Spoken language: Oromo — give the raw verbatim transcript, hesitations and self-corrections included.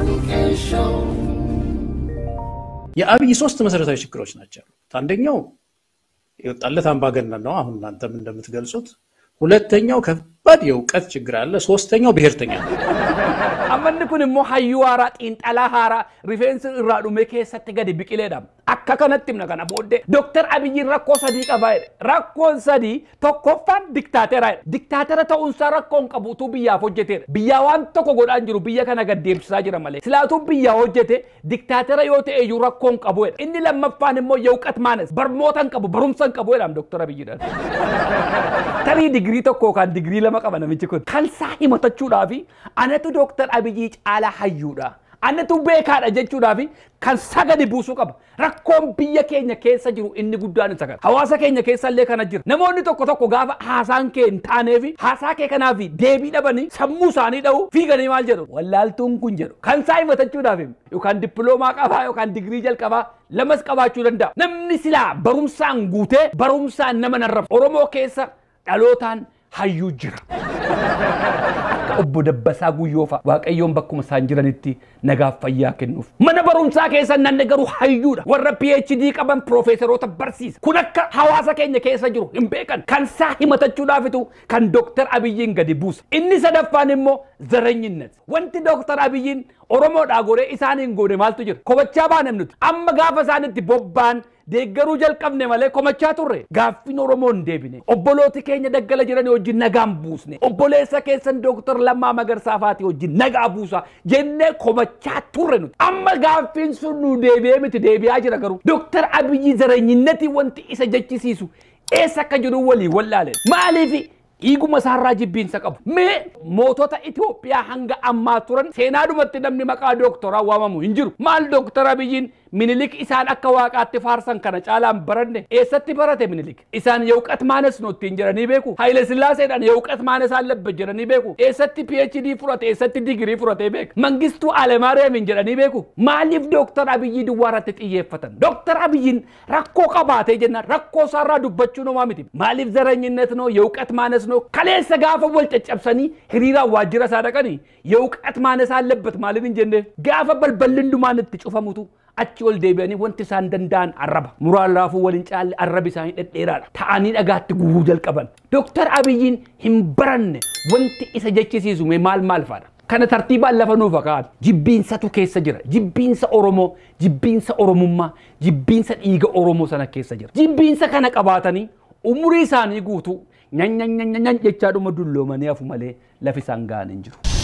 የአብይ ሶስት መሰረታዊ ችግሮች ናቸው። አንደኛው የወጣለት አምባገነን ነው አሁን እናንተም እንደምትገልጹት። ሁለተኛው ከባድ የእውቀት ችግር አለ። ሶስተኛው ብሔርተኛ ነው። አመንኩን ሞ ሐዩዋራ ጢንጣላ ሃራ ሪፌንስ ኢራዱ መከሰት ገዲ ቢቂሌዳም አከከነትም ነገና ቦዴ ዶክተር አብይ ረኮ ሰዲ ቀባይ ረኮን ሰዲ ተኮፋን ዲክታተር አይ ዲክታተር ተኡንሳ ረኮን ቀቡቱ ቢያ ፎጀቴ ቢያ ዋን ተኮ ጎዳን ጅሩ ቢያ ከነገ ዴምሳ ጅራ ማለ ስላቱ ቢያ ሆጀቴ ዲክታተር ዮቴ እዩ ረኮን ቀቡ እንዲ ለመፋን ሞ የውቀት ማነስ በርሞተን ቀቡ በሩምሰን ቀቡ ይላም ዶክተር አብይ ዳል ተሪ ዲግሪ ተኮ ካን ዲግሪ ለመቀበነ ምጭኩት ካልሳ ሂመተቹ ዳፊ አነቱ ዶክተር አብይ ጫላ ሐዩዳ አነቱ ቤካዳ ጀቹ ዳፊ kan sagadi buusu qaba rakkoon biyya keenya keessa jiru inni guddaan sagada hawaasa keenya keessa illee kana jira namoonni tokko tokko gaafa haasaan kee hin taaneefi haasaa kee kanaaf deebii dhabanii sammuu isaanii dha'u fiiganii maal jedhu wallaaltuun kun jedhu kan saa himatachuudhaaf yookaan dippiloomaa qabaa yookaan digirii jalqabaa lamas qabaachuu danda'a namni silaa barumsaan guutee barumsaan nama narraba oromoo keessa dhalootaan hayyuu jira obbo Dabbasaa Guyyoofa waaqayyoon bakkuma isaan jiranitti nagaaf fayyaa kennuuf mana barumsaa keessa nan nagaru hayyuudha warra PhD qaban profeesaroota barsiisa kun akka hawaasa keenya keessa jiru hin beekan kan saa himatachuudhaafitu kan Dr. Abiyyiin gadi buusa inni sadaffaan immoo zaranyinnet wanti Dr. Abiyyiin Oromoodhaa godhee isaaniin godhe maaltu jira kobachaa baanam nuti amma gaafa isaanitti bobbaan deeggaruu jalqabne malee komachaa turre gaaffin Oromoon deebine obbolooti keenya daggala jiranii wajjin nagaan buusne obboleessa keessan Dr. Lammaa Magarsaa faati wajjin nagaa buusa jennee komachaa turre nuti amma gaaffin sun nu deebi'ee miti deebi'aa jira garuu Dr. Abiyyi zaranyinnetii wanti isa jechisiisu eessa akka jiru walii wallaale maaliifi iguma sarraa jibbiinsa qabu mee mootota Itoophiyaa hanga ammaa turan seenaadhumatti namni maqaa dooktoraa waamamu hin jiru maal Dr. Abiyyiin Minilik isaan akka waaqaatti faarsan kana caalaan baranne eessatti barate Minilik isaan yeuqat maanes noottiin jiranii beeku Haile Sillaaseedhaan yeuqat maanes allabbe jiranii beeku eessatti PhD furate eessatti digirii furate beeku Mangistuu Alemaariyaamiin jiranii beeku maaliif Dr. Abiyyi duwwaaratti xiyyeeffatan Dr. Abiyyiin rakkoo qabaatee jenna rakkoo sarraa dubbachuu nomaa miti maaliif zaranyinnet no yeuqat maanes no kaleessa gaafa wal caccabsanii hiriira waajjira saadaqanii yeuqat maanes allabbat maaliif hin jenne gaafa balballindumaanitti cufamutu achi ol deebi'anii wanti isaan danda'an arraba muraan raafuu waliin caalli arrabi isaanii dhedheeraadha ta'anii dhagaatti gubuu jalqaban Dr. Abiyyiin hin baranne wanti isa jechisiisu mee maal maal faadha kana tartiibaan lafa nuuf akaatu jibbiinsatu keessa jira jibbiinsa Oromoo jibbiinsa Oromummaa jibbiinsa dhiiga Oromoo sana keessa jira jibbiinsa kana qabaatanii umurii isaanii guutuu nyan nyan nyan nyan jechaadhuma dulloomanii hafu malee lafi isaan ga'an hin jiru